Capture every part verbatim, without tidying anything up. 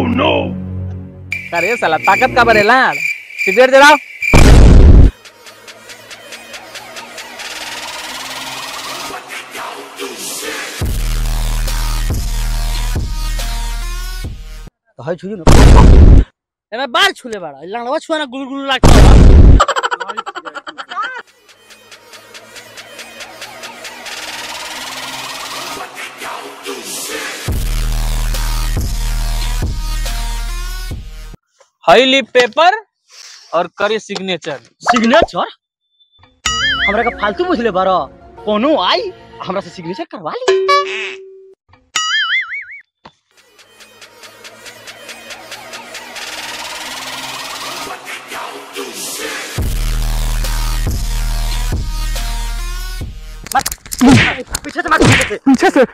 Oh no! अरे साला ताकत का बरेला सिगरेट जलाओ। तो है छुई ना ए मैं बाल छूले बाड़ा लंगवा छुआ ना गुल गुल लागता बा। हाई लिप पेपर और करे सिग्नेचर। सिग्नेचर हमरा का फालतू पूछ ले बारो कोनो आई हमरा से सिग्नेचर करवा ली। पीछे से मत पीछे से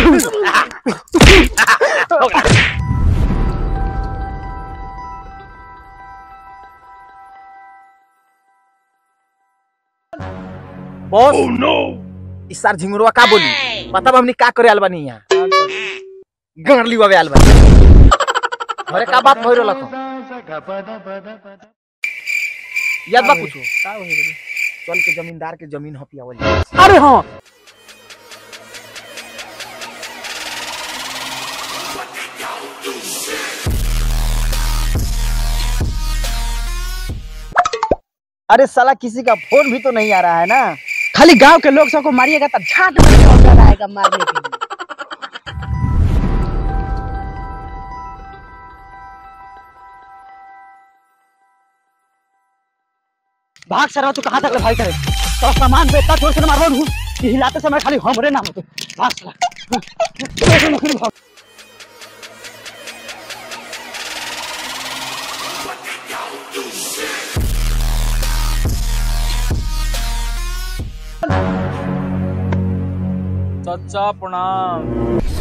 बॉस Oh no! इस सार झिंगुरवा का बोली पता बा हमनी का करे आल बानी यहां गणली बाबे आल बानी अरे का बात होई रहल खो याद बा कुछ का होई रे चल के जमींदार के जमीन हपियावल। अरे हां अरे साला किसी का फोन भी तो नहीं आ रहा है ना। खाली गांव के लोग सबको मारिएगा तो झाट में ऑर्डर आएगा मारने के लिए। भाग सर तू कहां तक ले भाई करे तो सामान बेचता छोड़ से मारो हूं कि हिलाते समय खाली हमरे नाम होते भाग साला। चाचा प्रणाम।